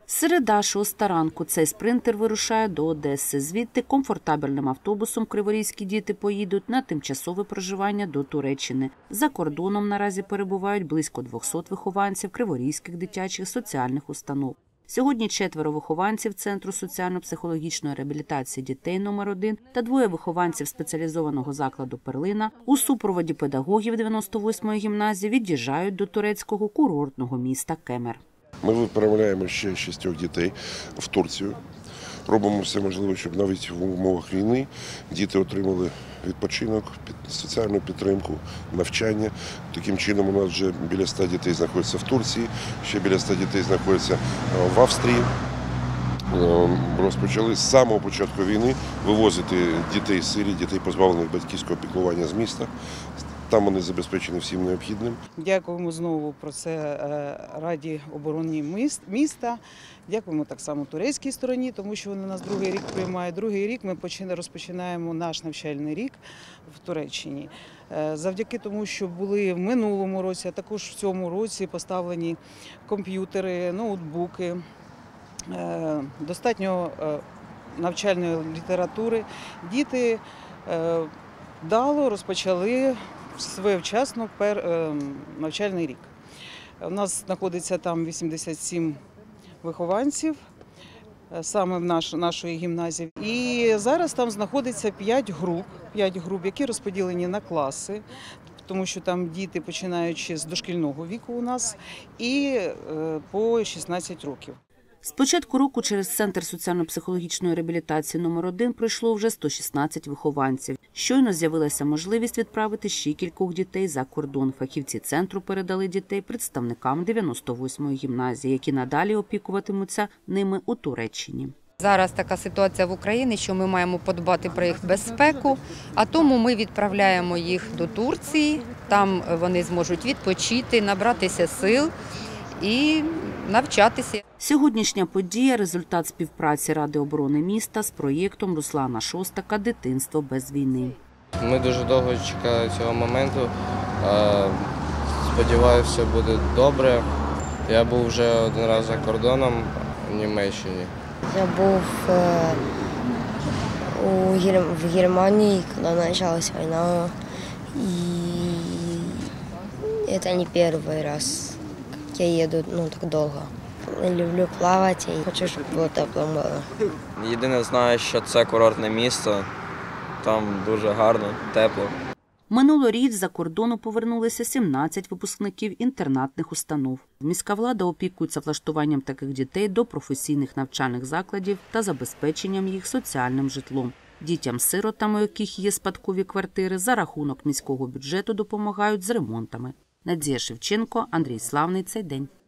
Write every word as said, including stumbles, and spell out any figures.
Середа, шоста ранку. Цей спринтер вирушає до Одеси. Звідти комфортабельним автобусом криворізькі діти поїдуть на тимчасове проживання до Туреччини. За кордоном наразі перебувають близько двохсот вихованців криворізьких дитячих соціальних установ. Сьогодні четверо вихованців Центру соціально-психологічної реабілітації дітей номер один та двоє вихованців спеціалізованого закладу «Перлина» у супроводі педагогів дев'яносто восьмої гімназії від'їжджають до турецького курортного міста Кемер. Ми відправляємо ще шістьох дітей в Турцію. Робимо все можливе, щоб навіть в умовах війни діти отримали відпочинок, соціальну підтримку, навчання. Таким чином у нас вже біля ста дітей знаходяться в Турції, ще біля ста дітей знаходяться в Австрії. Розпочали з самого початку війни вивозити дітей з Сирії, дітей позбавлених батьківського піклування з міста. Там вони забезпечені всім необхідним. Дякуємо знову про це Раді оборони міста. Дякуємо так само турецькій стороні, тому що вони нас другий рік приймають. Другий рік ми розпочинаємо наш навчальний рік в Туреччині. Завдяки тому, що були в минулому році, а також в цьому році поставлені комп'ютери, ноутбуки, достатньо навчальної літератури. Діти вдало розпочали своєчасно навчальний рік. У нас знаходиться там вісімдесят сім вихованців, саме в наш, нашої гімназії. І зараз там знаходиться п'ять груп, п'ять груп, які розподілені на класи, тому що там діти, починаючи з дошкільного віку у нас, і по шістнадцять років. З початку року через Центр соціально-психологічної реабілітації номер один пройшло вже сто шістнадцять вихованців. Щойно з'явилася можливість відправити ще кількох дітей за кордон. Фахівці центру передали дітей представникам дев'яносто восьмої гімназії, які надалі опікуватимуться ними у Туреччині. Зараз така ситуація в Україні, що ми маємо подбати про їх безпеку, а тому ми відправляємо їх до Турції, там вони зможуть відпочити, набратися сил і навчатися. Сьогоднішня подія – результат співпраці Ради оборони міста з проєктом Руслана Шостака «Дитинство без війни». Ми дуже довго чекали цього моменту. Сподіваюся, все буде добре. Я був вже один раз за кордоном в Німеччині. Я був в Германії, коли почалася війна. І це не перший раз. Я їду ну, так довго. Люблю плавати і хочу, щоб було тепло море. Єдине знаю, що це курортне місто, там дуже гарно, тепло. Минулоріч за кордону повернулися сімнадцять випускників інтернатних установ. Міська влада опікується влаштуванням таких дітей до професійних навчальних закладів та забезпеченням їх соціальним житлом. Дітям-сиротам, у яких є спадкові квартири, за рахунок міського бюджету допомагають з ремонтами. Надія Шевченко, Андрій Славний. Цей день.